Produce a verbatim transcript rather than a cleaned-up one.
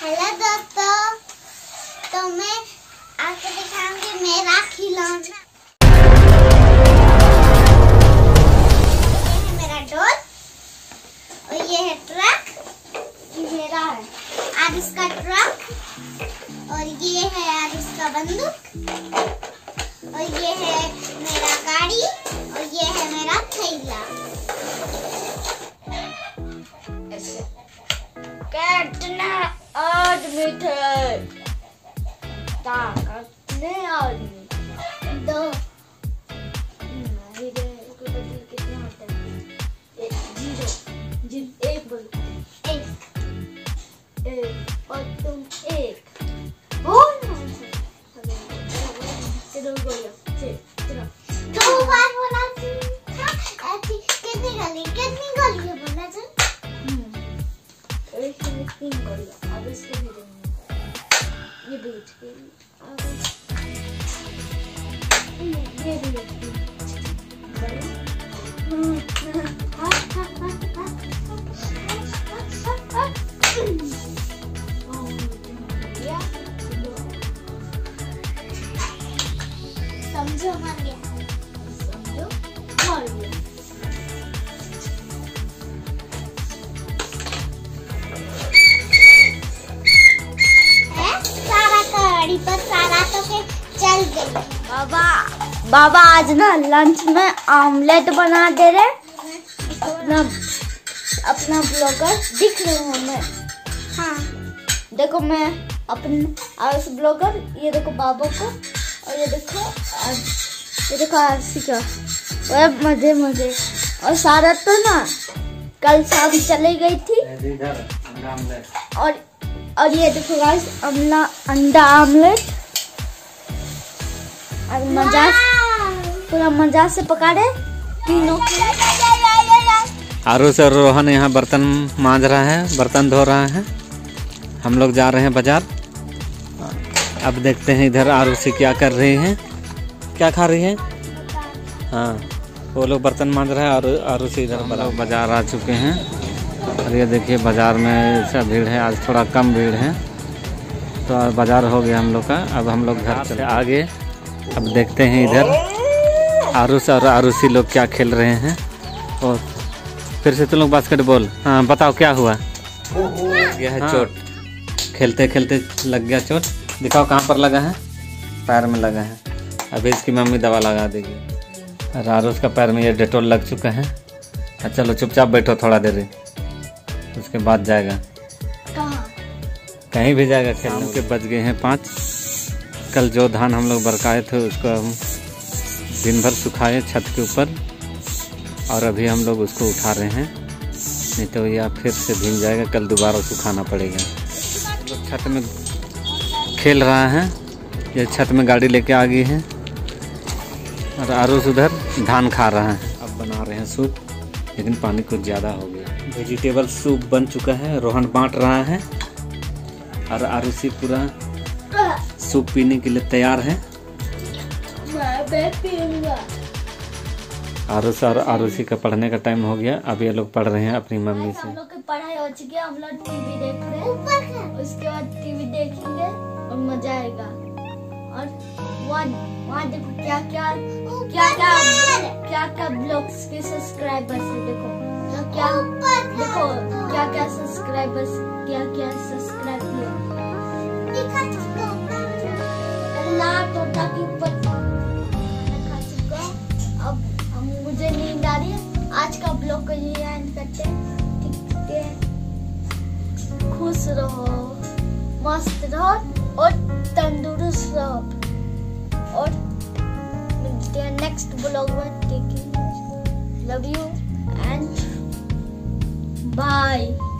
Hello दोस्तों, तो मैं आपको दिखाऊंगी मेरा खिलौना। ये है मेरा डॉल और ये है ट्रक। ये मेरा है आरुष का ट्रक और ये है आरुष का बंदूक और ये है मेरा गाड़ी और ये है मेरा थैला। कितने आदमी थे? कितने आदमी? दो। कितने होते हैं? जीरो जीरो एक बोल एक एक और तुम एक बोल चलो बोलो चलो दो बार बोला था। कितनी गली कितनी गली है बोला था? एक में तीन गलियां। अब इसको भी देंगे ये बीच के अब ये भी समझो मर गया समझो मर गया। पर सारा तो फिर चल गई। बाबा बाबा आज ना लंच में ऑमलेट बना दे रहे। अपना अपना ब्लॉगर दिख रहे हो मैं? हाँ देखो मैं अपने आरुष ब्लॉगर। ये देखो बाबा को और ये देखो ये देखो आरसी का। मजे मजे। और सारा तो ना कल शाम चली गई थी। और और ये देखो गाइस अमला अंडा आमलेट और मजा पूरा मजा से पका रहे तीनों। आरुष और रोहन यहाँ बर्तन मांज रहा है, बर्तन धो रहा है। हम लोग जा रहे हैं बाजार। अब देखते हैं इधर आरुषी क्या कर रही हैं, क्या खा रही है। हाँ वो लोग बर्तन मांज रहे हैं और आरुषी इधर बाजार आ चुके हैं। और ये देखिए बाज़ार में ऐसा भीड़ है, आज थोड़ा कम भीड़ है। तो बाज़ार हो गया हम लोग का। अब हम लोग घर से आगे अब देखते हैं इधर आरुष और आरुषी लोग क्या खेल रहे हैं। और फिर से तुम लोग बास्केटबॉल। हाँ बताओ क्या हुआ? गया है चोट। खेलते खेलते लग गया चोट। दिखाओ कहाँ पर लगा है? पैर में लगा है। अभी इसकी मम्मी दवा लगा देगी। और आरुष का पैर में ये डेटोल लग चुका है। चलो चुपचाप बैठो थोड़ा देर, उसके बाद जाएगा। कहाँ? कहीं भी जाएगा खेलने के। बज गए हैं पाँच। कल जो धान हम लोग बरकाए थे उसको हम दिन भर सुखाए छत के ऊपर और अभी हम लोग उसको उठा रहे हैं, नहीं तो यह फिर से भीग जाएगा। कल दोबारा सुखाना पड़ेगा। लोग छत में खेल रहा है। ये छत में गाड़ी लेके आ गई है और आरुष उधर धान खा रहा है। अब बना रहे हैं सूप, लेकिन पानी कुछ ज़्यादा हो गया। वेजिटेबल सूप बन चुका है। रोहन बांट रहा है और आरुषी पूरा सूप पीने के लिए तैयार है। आरुष और आरुषी का पढ़ने का टाइम हो गया। अब ये लोग पढ़ रहे हैं अपनी मम्मी से। हम लोग की पढ़ाई हो चुकी है। हम लोग टीवी देख रहे हैं। उसके बाद टीवी देखेंगे और मजा आएगा। और वहाँ वहाँ देखो क्या क्या क्या क्या क्या क्या ब्लॉग्स के सब्सक्राइबर्स है। देखो तो क्या देखो क्या क्या सब्सक्राइबर्स क्या क्या सब्सक्राइब किए। अल्लाह तोता के ऊपर खा चुका। अब हम मुझे नींद आ रही है। आज का ब्लॉग को ये एंड करते हैं। ठीक है, खुश रहो, मस्त रहो और तंदुरुस्त रहो। और मिलते हैं नेक्स्ट ब्लॉग में। Take care, love you and bye.